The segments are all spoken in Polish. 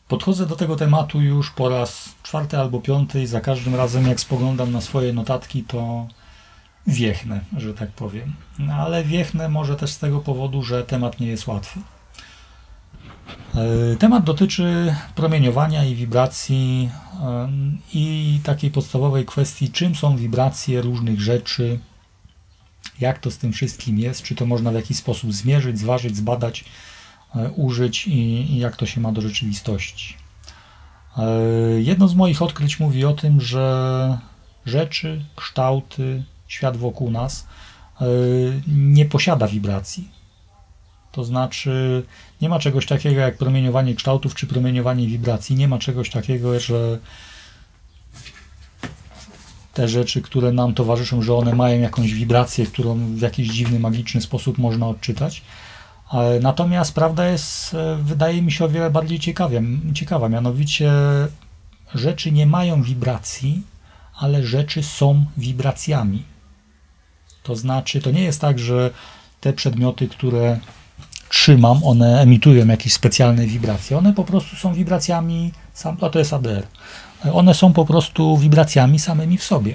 Podchodzę do tego tematu już po raz 4. albo 5. i za każdym razem jak spoglądam na swoje notatki, to wiechnę, że tak powiem. No, ale wiechnę może też z tego powodu, że temat nie jest łatwy. Temat dotyczy promieniowania i wibracji i takiej podstawowej kwestii, czym są wibracje różnych rzeczy, jak to z tym wszystkim jest, czy to można w jakiś sposób zmierzyć, zważyć, zbadać, użyć i jak to się ma do rzeczywistości. Jedno z moich odkryć mówi o tym, że rzeczy, kształty, świat wokół nas nie posiada wibracji. To znaczy nie ma czegoś takiego jak promieniowanie kształtów czy promieniowanie wibracji. Nie ma czegoś takiego, że te rzeczy, które nam towarzyszą, że one mają jakąś wibrację, którą w jakiś dziwny, magiczny sposób można odczytać. Natomiast prawda jest, wydaje mi się, o wiele bardziej ciekawa. Mianowicie rzeczy nie mają wibracji, ale rzeczy są wibracjami. To znaczy, to nie jest tak, że te przedmioty, które trzymam, one emitują jakieś specjalne wibracje. One po prostu są wibracjami, a to jest ADR. One są po prostu wibracjami samymi w sobie.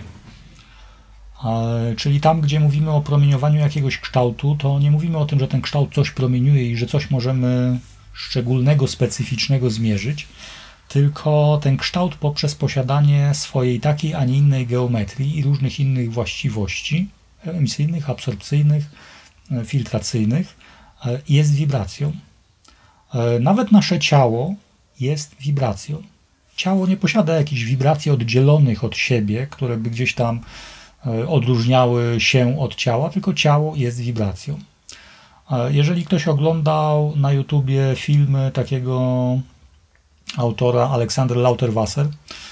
Czyli tam, gdzie mówimy o promieniowaniu jakiegoś kształtu, to nie mówimy o tym, że ten kształt coś promieniuje i że coś możemy szczególnego, specyficznego zmierzyć, tylko ten kształt poprzez posiadanie swojej takiej, a nie innej geometrii i różnych innych właściwości emisyjnych, absorpcyjnych, filtracyjnych jest wibracją. Nawet nasze ciało jest wibracją. Ciało nie posiada jakichś wibracji oddzielonych od siebie, które by gdzieś tam odróżniały się od ciała, tylko ciało jest wibracją. Jeżeli ktoś oglądał na YouTubie filmy takiego autora Alexander Lauterwasser,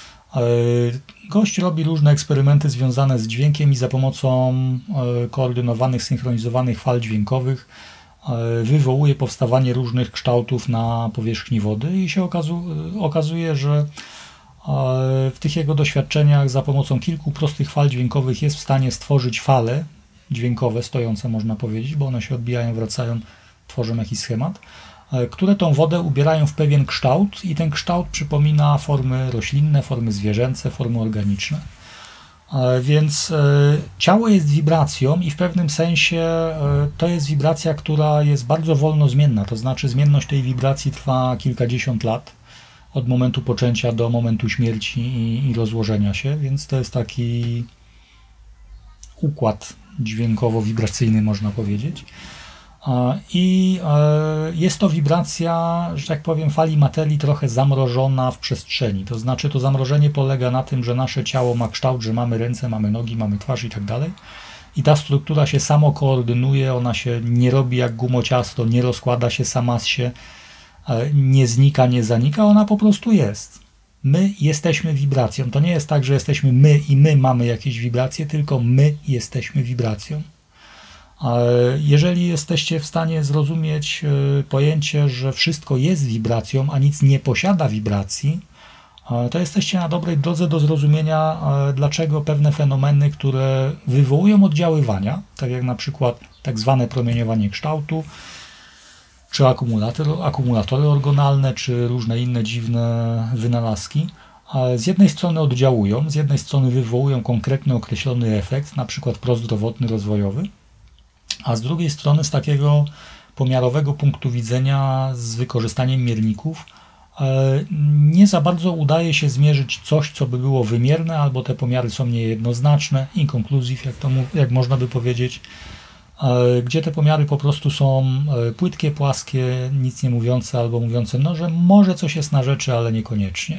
gość robi różne eksperymenty związane z dźwiękiem i za pomocą koordynowanych, synchronizowanych fal dźwiękowych wywołuje powstawanie różnych kształtów na powierzchni wody i się okazuje, że w tych jego doświadczeniach za pomocą kilku prostych fal dźwiękowych jest w stanie stworzyć fale dźwiękowe, stojące można powiedzieć, bo one się odbijają, wracają, tworzą jakiś schemat, które tą wodę ubierają w pewien kształt i ten kształt przypomina formy roślinne, formy zwierzęce, formy organiczne. Więc ciało jest wibracją i w pewnym sensie to jest wibracja, która jest bardzo wolno zmienna, to znaczy zmienność tej wibracji trwa kilkadziesiąt lat, od momentu poczęcia do momentu śmierci i rozłożenia się, więc to jest taki układ dźwiękowo-wibracyjny, można powiedzieć. I jest to wibracja, że tak powiem, fali materii trochę zamrożona w przestrzeni. To znaczy to zamrożenie polega na tym, że nasze ciało ma kształt, że mamy ręce, mamy nogi, mamy twarz i tak dalej. I ta struktura się samo koordynuje, ona się nie robi jak gumociasto, nie rozkłada się sama z się, nie znika, nie zanika, ona po prostu jest. My jesteśmy wibracją. To nie jest tak, że jesteśmy my i my mamy jakieś wibracje, tylko my jesteśmy wibracją. Jeżeli jesteście w stanie zrozumieć pojęcie, że wszystko jest wibracją, a nic nie posiada wibracji, to jesteście na dobrej drodze do zrozumienia, dlaczego pewne fenomeny, które wywołują oddziaływania, tak jak na przykład tak zwane promieniowanie kształtu, czy akumulatory orgonalne, czy różne inne dziwne wynalazki, z jednej strony oddziałują, z jednej strony wywołują konkretny, określony efekt, na przykład prozdrowotny, rozwojowy, a z drugiej strony z takiego pomiarowego punktu widzenia, z wykorzystaniem mierników, nie za bardzo udaje się zmierzyć coś, co by było wymierne, albo te pomiary są niejednoznaczne, inconclusive, jak można by powiedzieć, gdzie te pomiary po prostu są płytkie, płaskie, nic nie mówiące, albo mówiące, no, że może coś jest na rzeczy, ale niekoniecznie.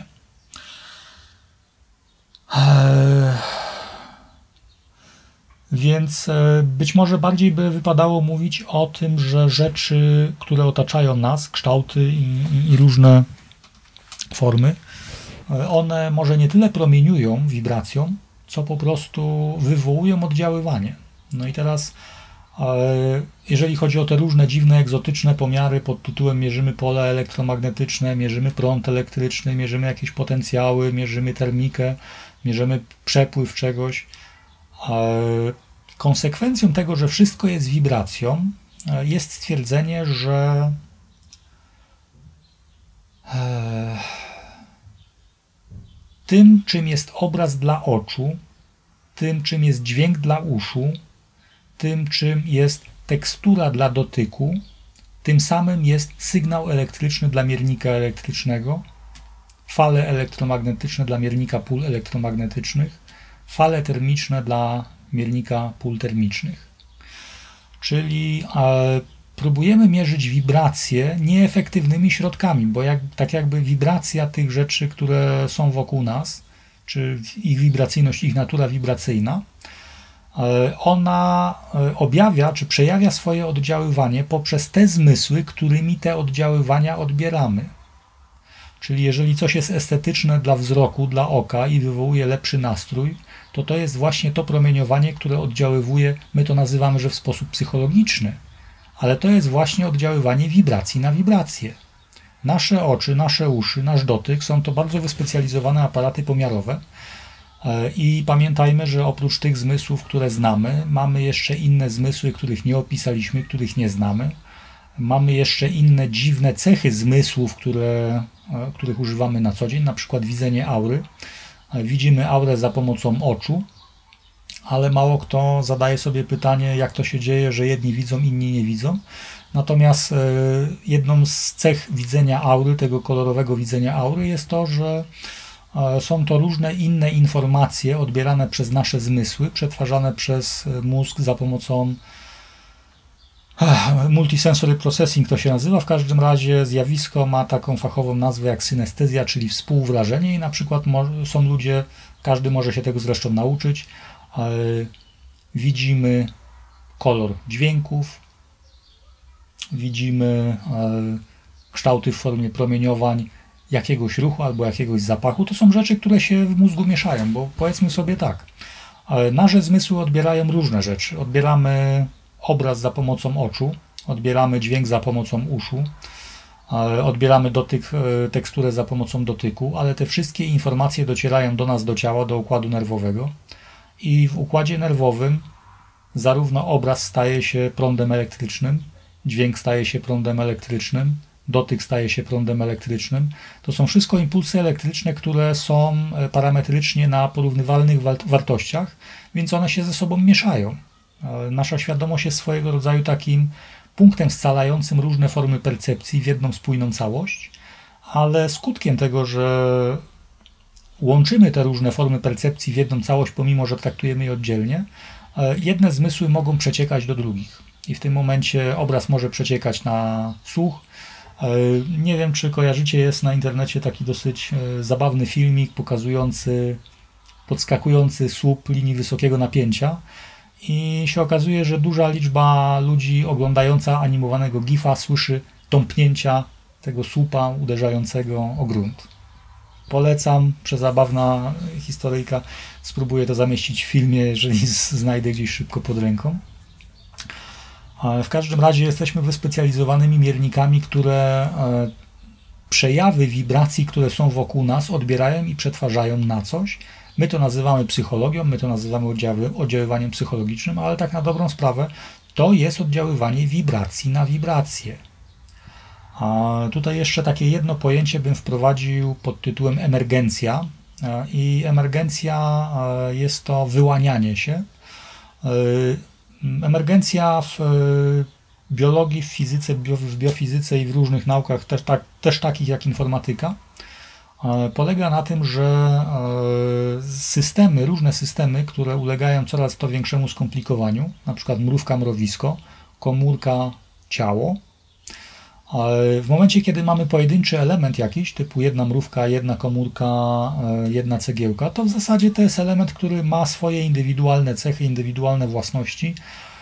Więc być może bardziej by wypadało mówić o tym, że rzeczy, które otaczają nas, kształty i różne formy, one może nie tyle promieniują wibracją, co po prostu wywołują oddziaływanie. No i teraz, jeżeli chodzi o te różne dziwne, egzotyczne pomiary pod tytułem mierzymy pole elektromagnetyczne, mierzymy prąd elektryczny, mierzymy jakieś potencjały, mierzymy termikę, mierzymy przepływ czegoś, konsekwencją tego, że wszystko jest wibracją, jest stwierdzenie, że tym, czym jest obraz dla oczu, tym, czym jest dźwięk dla uszu, tym, czym jest tekstura dla dotyku, tym samym jest sygnał elektryczny dla miernika elektrycznego, fale elektromagnetyczne dla miernika pól elektromagnetycznych, fale termiczne dla miernika pól termicznych. Czyli próbujemy mierzyć wibracje nieefektywnymi środkami, bo tak jakby wibracja tych rzeczy, które są wokół nas, czy ich wibracyjność, ich natura wibracyjna, ona objawia, czy przejawia swoje oddziaływanie poprzez te zmysły, którymi te oddziaływania odbieramy. Czyli jeżeli coś jest estetyczne dla wzroku, dla oka i wywołuje lepszy nastrój, to jest właśnie to promieniowanie, które oddziaływuje, my to nazywamy, że w sposób psychologiczny, ale to jest właśnie oddziaływanie wibracji na wibracje. Nasze oczy, nasze uszy, nasz dotyk są to bardzo wyspecjalizowane aparaty pomiarowe i pamiętajmy, że oprócz tych zmysłów, które znamy, mamy jeszcze inne zmysły, których nie opisaliśmy, których nie znamy. Mamy jeszcze inne dziwne cechy zmysłów, których używamy na co dzień, na przykład widzenie aury. Widzimy aurę za pomocą oczu, ale mało kto zadaje sobie pytanie, jak to się dzieje, że jedni widzą, inni nie widzą. Natomiast jedną z cech widzenia aury, tego kolorowego widzenia aury, jest to, że są to różne inne informacje odbierane przez nasze zmysły, przetwarzane przez mózg za pomocą multisensory processing to się nazywa. W każdym razie zjawisko ma taką fachową nazwę jak synestezja, czyli współwrażenie i na przykład są ludzie, każdy może się tego zresztą nauczyć, widzimy kolor dźwięków, widzimy kształty w formie promieniowań jakiegoś ruchu albo jakiegoś zapachu. To są rzeczy, które się w mózgu mieszają, bo powiedzmy sobie tak, nasze zmysły odbierają różne rzeczy. Odbieramy obraz za pomocą oczu, odbieramy dźwięk za pomocą uszu, odbieramy dotyk, teksturę za pomocą dotyku, ale te wszystkie informacje docierają do nas, do ciała, do układu nerwowego i w układzie nerwowym zarówno obraz staje się prądem elektrycznym, dźwięk staje się prądem elektrycznym, dotyk staje się prądem elektrycznym. To są wszystko impulsy elektryczne, które są parametrycznie na porównywalnych wartościach, więc one się ze sobą mieszają. Nasza świadomość jest swojego rodzaju takim punktem scalającym różne formy percepcji w jedną spójną całość, ale skutkiem tego, że łączymy te różne formy percepcji w jedną całość, pomimo że traktujemy je oddzielnie, jedne zmysły mogą przeciekać do drugich. I w tym momencie obraz może przeciekać na słuch. Nie wiem, czy kojarzycie, jest na internecie taki dosyć zabawny filmik pokazujący podskakujący słup linii wysokiego napięcia. I się okazuje, że duża liczba ludzi oglądająca animowanego GIF-a słyszy tąpnięcia tego słupa uderzającego o grunt. Polecam, przezabawna historyjka. Spróbuję to zamieścić w filmie, jeżeli znajdę gdzieś szybko pod ręką. W każdym razie jesteśmy wyspecjalizowanymi miernikami, które przejawy wibracji, które są wokół nas, odbierają i przetwarzają na coś. My to nazywamy psychologią, my to nazywamy oddziaływaniem psychologicznym, ale tak na dobrą sprawę to jest oddziaływanie wibracji na wibracje. A tutaj jeszcze takie jedno pojęcie bym wprowadził pod tytułem emergencja. I emergencja jest to wyłanianie się. Emergencja w biologii, w fizyce, w biofizyce i w różnych naukach, też takich jak informatyka, polega na tym, że różne systemy, które ulegają coraz to większemu skomplikowaniu, na przykład mrówka, mrowisko, komórka, ciało, w momencie, kiedy mamy pojedynczy element jakiś, typu jedna mrówka, jedna komórka, jedna cegiełka, to w zasadzie to jest element, który ma swoje indywidualne cechy, indywidualne własności,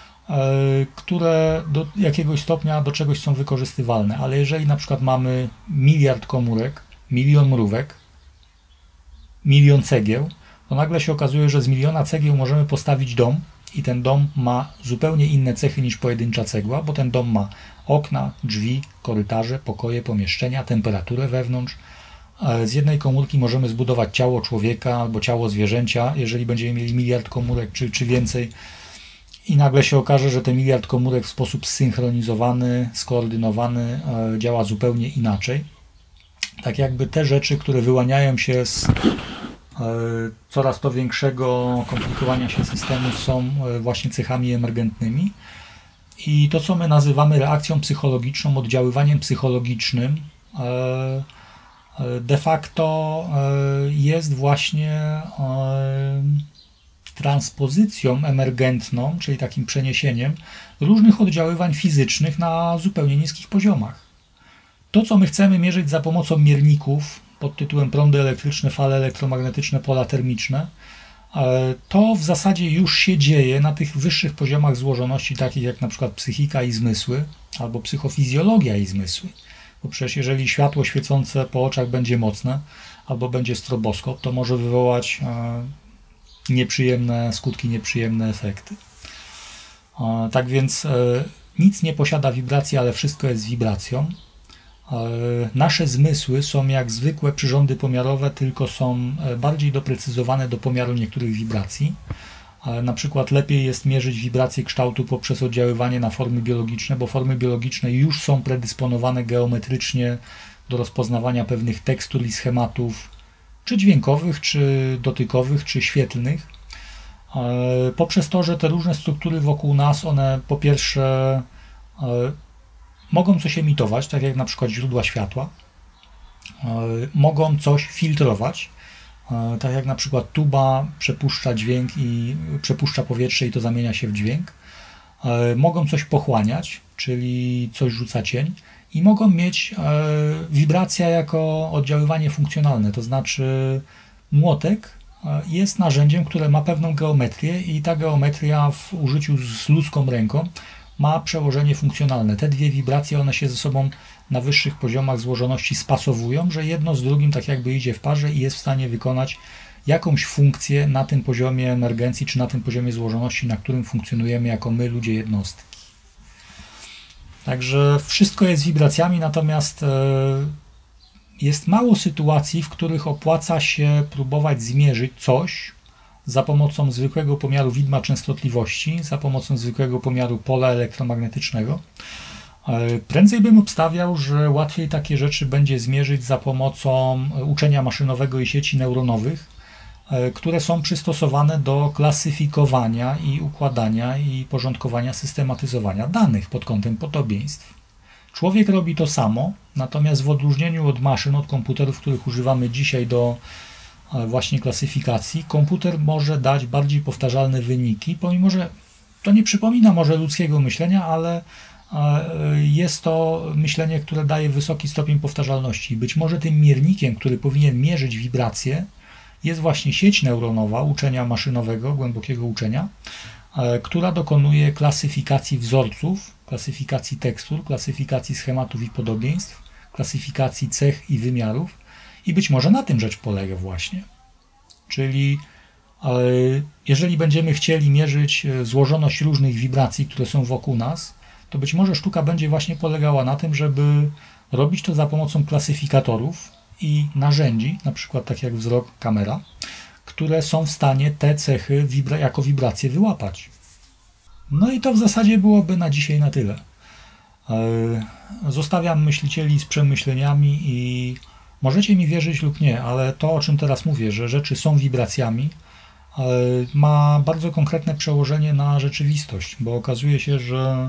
które do jakiegoś stopnia do czegoś są wykorzystywalne. Ale jeżeli na przykład mamy miliard komórek, milion mrówek, milion cegieł, to nagle się okazuje, że z miliona cegieł możemy postawić dom i ten dom ma zupełnie inne cechy niż pojedyncza cegła, bo ten dom ma okna, drzwi, korytarze, pokoje, pomieszczenia, temperaturę wewnątrz. Z jednej komórki możemy zbudować ciało człowieka albo ciało zwierzęcia, jeżeli będziemy mieli miliard komórek czy więcej. I nagle się okaże, że ten miliard komórek w sposób zsynchronizowany, skoordynowany działa zupełnie inaczej. Tak jakby te rzeczy, które wyłaniają się z coraz to większego komplikowania się systemów są właśnie cechami emergentnymi. I to, co my nazywamy reakcją psychologiczną, oddziaływaniem psychologicznym, de facto jest właśnie transpozycją emergentną, czyli takim przeniesieniem różnych oddziaływań fizycznych na zupełnie niskich poziomach. To, co my chcemy mierzyć za pomocą mierników pod tytułem prądy elektryczne, fale elektromagnetyczne, pola termiczne, to w zasadzie już się dzieje na tych wyższych poziomach złożoności, takich jak na przykład psychika i zmysły, albo psychofizjologia i zmysły. Bo przecież jeżeli światło świecące po oczach będzie mocne, albo będzie stroboskop, to może wywołać nieprzyjemne skutki, nieprzyjemne efekty. Tak więc nic nie posiada wibracji, ale wszystko jest wibracją. Nasze zmysły są jak zwykłe przyrządy pomiarowe, tylko są bardziej doprecyzowane do pomiaru niektórych wibracji. Na przykład lepiej jest mierzyć wibracje kształtu poprzez oddziaływanie na formy biologiczne, bo formy biologiczne już są predysponowane geometrycznie do rozpoznawania pewnych tekstur i schematów, czy dźwiękowych, czy dotykowych, czy świetlnych. Poprzez to, że te różne struktury wokół nas, one po pierwsze mogą coś emitować, tak jak na przykład źródła światła, mogą coś filtrować, tak jak na przykład tuba przepuszcza dźwięk i przepuszcza powietrze i to zamienia się w dźwięk, mogą coś pochłaniać, czyli coś rzuca cień i mogą mieć wibracja jako oddziaływanie funkcjonalne, to znaczy młotek jest narzędziem, które ma pewną geometrię i ta geometria w użyciu z ludzką ręką ma przełożenie funkcjonalne. Te dwie wibracje, one się ze sobą na wyższych poziomach złożoności spasowują, że jedno z drugim tak jakby idzie w parze i jest w stanie wykonać jakąś funkcję na tym poziomie emergencji, czy na tym poziomie złożoności, na którym funkcjonujemy jako my, ludzie, jednostki. Także wszystko jest wibracjami, natomiast jest mało sytuacji, w których opłaca się próbować zmierzyć coś za pomocą zwykłego pomiaru widma częstotliwości, za pomocą zwykłego pomiaru pola elektromagnetycznego. Prędzej bym obstawiał, że łatwiej takie rzeczy będzie zmierzyć za pomocą uczenia maszynowego i sieci neuronowych, które są przystosowane do klasyfikowania i układania i porządkowania, systematyzowania danych pod kątem podobieństw. Człowiek robi to samo, natomiast w odróżnieniu od maszyn, od komputerów, których używamy dzisiaj do właśnie klasyfikacji, komputer może dać bardziej powtarzalne wyniki, pomimo że to nie przypomina może ludzkiego myślenia, ale jest to myślenie, które daje wysoki stopień powtarzalności. Być może tym miernikiem, który powinien mierzyć wibracje, jest właśnie sieć neuronowa uczenia maszynowego, głębokiego uczenia, która dokonuje klasyfikacji wzorców, klasyfikacji tekstur, klasyfikacji schematów i podobieństw, klasyfikacji cech i wymiarów i być może na tym rzecz polega właśnie. Czyli jeżeli będziemy chcieli mierzyć złożoność różnych wibracji, które są wokół nas, to być może sztuka będzie właśnie polegała na tym, żeby robić to za pomocą klasyfikatorów i narzędzi, na przykład tak jak wzrok, kamera, które są w stanie te cechy jako wibracje wyłapać. No i to w zasadzie byłoby na dzisiaj na tyle. Zostawiam myślicieli z przemyśleniami i możecie mi wierzyć lub nie, ale to, o czym teraz mówię, że rzeczy są wibracjami, ma bardzo konkretne przełożenie na rzeczywistość, bo okazuje się, że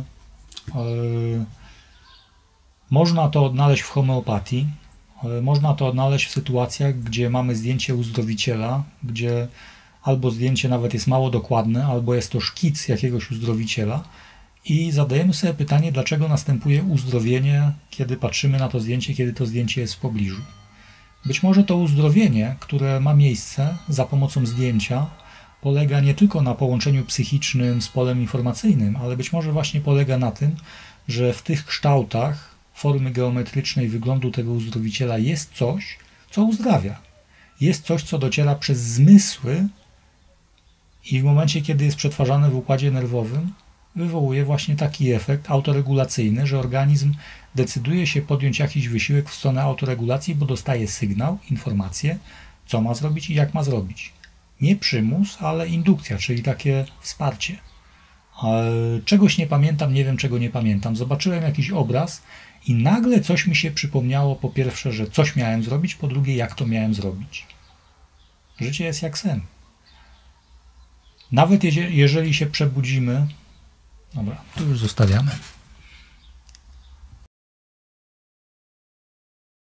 można to odnaleźć w homeopatii, można to odnaleźć w sytuacjach, gdzie mamy zdjęcie uzdrowiciela, gdzie albo zdjęcie nawet jest mało dokładne, albo jest to szkic jakiegoś uzdrowiciela i zadajemy sobie pytanie, dlaczego następuje uzdrowienie, kiedy patrzymy na to zdjęcie, kiedy to zdjęcie jest w pobliżu. Być może to uzdrowienie, które ma miejsce za pomocą zdjęcia, polega nie tylko na połączeniu psychicznym z polem informacyjnym, ale być może właśnie polega na tym, że w tych kształtach formy geometrycznej wyglądu tego uzdrowiciela jest coś, co uzdrawia. Jest coś, co dociera przez zmysły i w momencie, kiedy jest przetwarzane w układzie nerwowym, wywołuje właśnie taki efekt autoregulacyjny, że organizm decyduje się podjąć jakiś wysiłek w stronę autoregulacji, bo dostaje sygnał, informację, co ma zrobić i jak ma zrobić. Nie przymus, ale indukcja, czyli takie wsparcie. Czegoś nie pamiętam, nie wiem czego nie pamiętam. Zobaczyłem jakiś obraz i nagle coś mi się przypomniało, po pierwsze, że coś miałem zrobić, po drugie, jak to miałem zrobić. Życie jest jak sen. Nawet jeżeli się przebudzimy, dobra, to już zostawiamy.